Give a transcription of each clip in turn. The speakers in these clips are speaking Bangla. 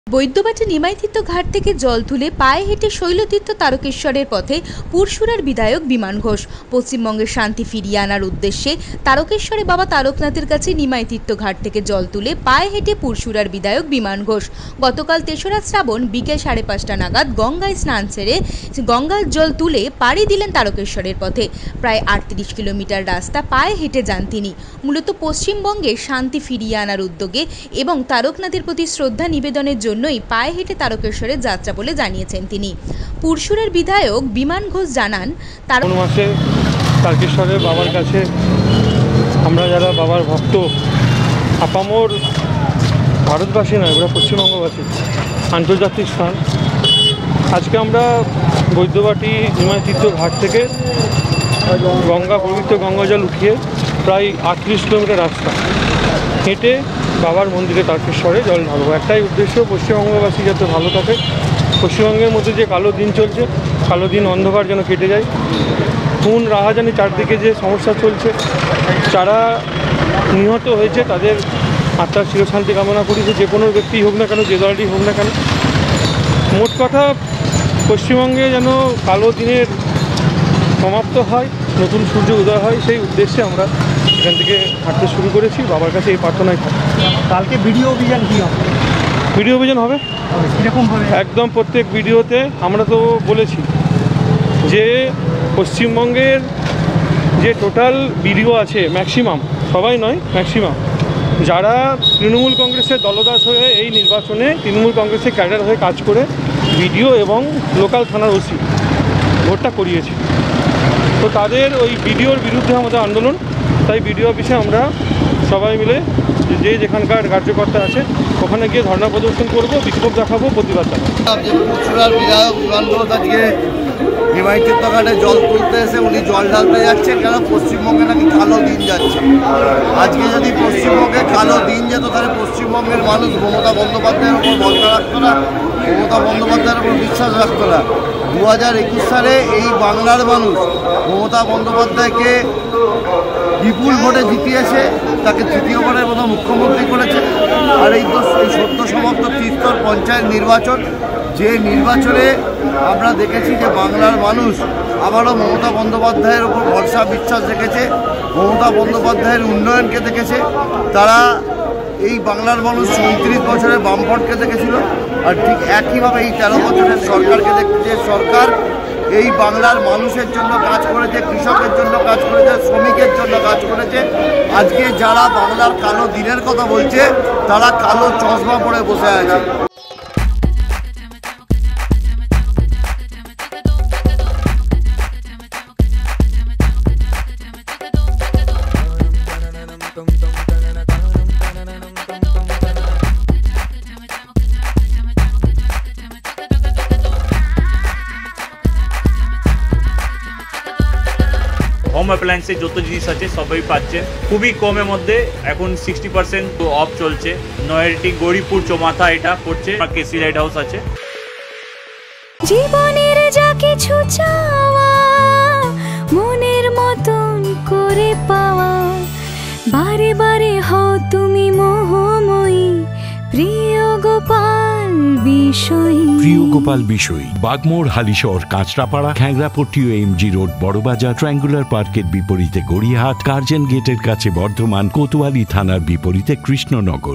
বৈদ্যবাটি নিমাইতীর্থ ঘাট থেকে জল তুলে পায়ে হেঁটে শৈলতীর্থ তারকেশ্বরের পথে পুরসুরার বিধায়ক বিমান ঘোষ। পশ্চিমবঙ্গের শান্তি ফিরিয়ে আনার উদ্দেশ্যে তারকেশ্বরে বাবা তারকনাথের কাছে নিমাইতীর্থ ঘাট থেকে জল তুলে পায়ে হেঁটে পুরসুরার বিধায়ক বিমান ঘোষ গতকাল ৩রা শ্রাবণ বিকেল ৫:৩০ নাগাদ গঙ্গায় স্নান সেরে গঙ্গার জল তুলে পাড়ি দিলেন তারকেশ্বরের পথে। প্রায় ৩৮ কিলোমিটার রাস্তা পায়ে হেঁটে যান তিনি। মূলত পশ্চিমবঙ্গের শান্তি ফিরিয়ে আনার উদ্যোগে এবং তারকনাথের প্রতি শ্রদ্ধা নিবেদনের জন্য পায়ে হেঁটে তারকেশ্বরের যাত্রা বলে জানিয়েছেন তিনি। পুরসুরের বিধায়ক বিমান ঘোষ জানান, মাসে তারকেশ্বরের বাবার কাছে আমরা যারা বাবার ভক্ত, আপামর ভারতবাসী নয়, ওরা পশ্চিমবঙ্গবাসী, আন্তর্জাতিক স্থান। আজকে আমরা বৈদ্যবাটি নিমাইতীর্থ ঘাট থেকে পবিত্র গঙ্গা জল উঠিয়ে প্রায় ৩৮ কিলোমিটার রাস্তা হেঁটে বাবার মন্দিরে তারকেশ্বরে জল ঢালবো। একটাই উদ্দেশ্য, পশ্চিমবঙ্গবাসী যাতে ভালো থাকে। পশ্চিমবঙ্গের মধ্যে যে কালো দিন চলছে, কালো দিন অন্ধকার যেন কেটে যায়। খুন রাহাজানি চারদিকে যে সমস্যা চলছে, যারা নিহত হয়েছে তাদের আত্মার চিরশান্তি কামনা করি, যে কোনো ব্যক্তি হোক না কেন, যে দলটি হোক না কেন। মোট কথা, পশ্চিমবঙ্গে যেন কালো দিনের সমাপ্ত হয়, নতুন সূর্য উদয় হয়, সেই উদ্দেশ্যে আমরা এখান থেকে হাঁটতে শুরু করেছি। বাবার কাছে এই প্রার্থনাই থাকে। কালকে ভিডিও অভিযান কী হবে? ভিডিও অভিযান হবে কীরকমভাবে? একদম প্রত্যেক ভিডিওতে আমরা তো বলেছি যে পশ্চিমবঙ্গের যে টোটাল ভিডিও আছে, ম্যাক্সিমাম, সবাই নয়, ম্যাক্সিমাম যারা তৃণমূল কংগ্রেসের দলদাস হয়ে এই নির্বাচনে তৃণমূল কংগ্রেসের ক্যাডার হয়ে কাজ করে ভিডিও এবং লোকাল থানার ওসি ভোটটা করিয়েছে, তো তাদের ওই ভিডিওর বিরুদ্ধে আমাদের আন্দোলন। তাই ভিডিও অফিসে আমরা সবাই মিলে যে যেখানকার কার্যকর্তা আছে ওখানে গিয়ে ধর্ণা প্রদর্শন করব, বিক্ষোভ দেখাবো, প্রতিবাদ দেখাবো। পুরসুরার বিধায়ক বিমান ঘোষ আজকে নিমাইতীর্থ ঘাটে জল তুলতে এসে উনি জল ঢালতে যাচ্ছেন, কেন পশ্চিমবঙ্গে নাকি কালো দিন যাচ্ছে। আজকে যদি পশ্চিমবঙ্গে কালো দিন যেত, তাহলে পশ্চিমবঙ্গের মানুষ মমতা বন্দ্যোপাধ্যায়ের ওপর ভরসা রাখতো না, মমতা বন্দ্যোপাধ্যায়ের ওপর বিশ্বাস রাখতো না। 2021 সালে এই বাংলার মানুষ মমতা বন্দ্যোপাধ্যায়কে বিপুল ভোটে জিতিয়েছে, তাকে তৃতীয়বারের মতো মুখ্যমন্ত্রী করেছে। আর এই সদ্য সমাপ্ত ত্রিস্তর পঞ্চায়েত নির্বাচন, যে নির্বাচনে আমরা দেখেছি যে বাংলার মানুষ আবারও মমতা বন্দ্যোপাধ্যায়ের ওপর ভরসা বিশ্বাস রেখেছে, মমতা বন্দ্যোপাধ্যায়ের উন্নয়নকে দেখেছে। তারা এই বাংলার মানুষ ৩৫ বছরের বামফ্রন্টকে দেখেছিল, আর ঠিক একইভাবে এই 13 বছরের সরকারকে দেখছে। সরকার এই বাংলার মানুষের জন্য কাজ করেছে, কৃষকের জন্য কাজ করেছে, শ্রমিকের জন্য কাজ করেছে। আজকে যারা বাংলার কালো দিনের কথা বলছে, তারা কালো চশমা পরে বসে আছে। হোম অ্যাপ্লায়েন্সের যত জিনিস আছে সবই পাচ্ছেন খুবই কমের মধ্যে। এখন 60% অফ চলছে। নয়ারটি গৌরীপুর চৌমাথা এটা পড়ছে, কেসি লাইট হাউস আছে। জীবনের যা কিছু চাওয়া মনের মতন করে পাওয়া, বারে বারে হও তুমি মোহময়ী, Priyo Gopal Bishoy, Bagmore, Halisahar, Kanchrapara, Khyangrapatti, MG road, Barabazar, triangular পার্কের বিপরীতে গড়িয়াহাট, কার্জন গেটের কাছে বর্ধমান, কোতোয়ালি থানার বিপরীতে কৃষ্ণনগর।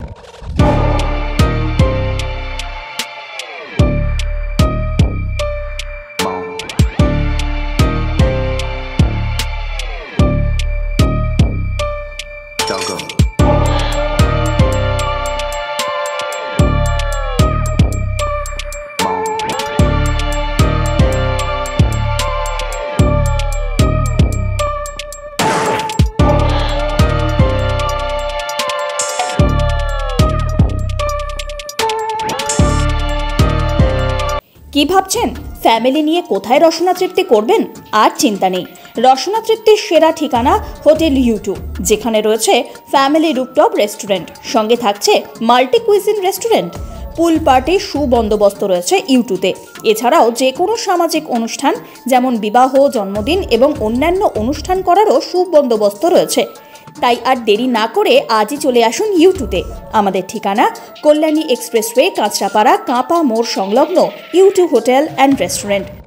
কি ভাবছেন ফ্যামিলি নিয়ে কোথায় রসনা তৃপ্তি করবেন? আর চিন্তা নেই, রসনা তৃপ্তির সেরা ঠিকানা হোটেল ইউ2, যেখানে রয়েছে ফ্যামিলি রুফটপ রেস্টুরেন্ট, সঙ্গে থাকছে মাল্টি কুইজিন রেস্টুরেন্ট। পুল পার্টির সুবন্দোবস্ত রয়েছে ইউ2তে। এছাড়াও যে কোনো সামাজিক অনুষ্ঠান যেমন বিবাহ, জন্মদিন এবং অন্যান্য অনুষ্ঠান করারও সুবন্দোবস্ত রয়েছে। তাই আর দেরি না করে আজই চলে আসুন ইউটিউবে। আমাদের ঠিকানা কল্যাণী এক্সপ্রেসওয়ে, কাঁচরাপাড়া, কাঁপা মোড় সংলগ্ন ইউটিউব হোটেল অ্যান্ড রেস্টুরেন্ট।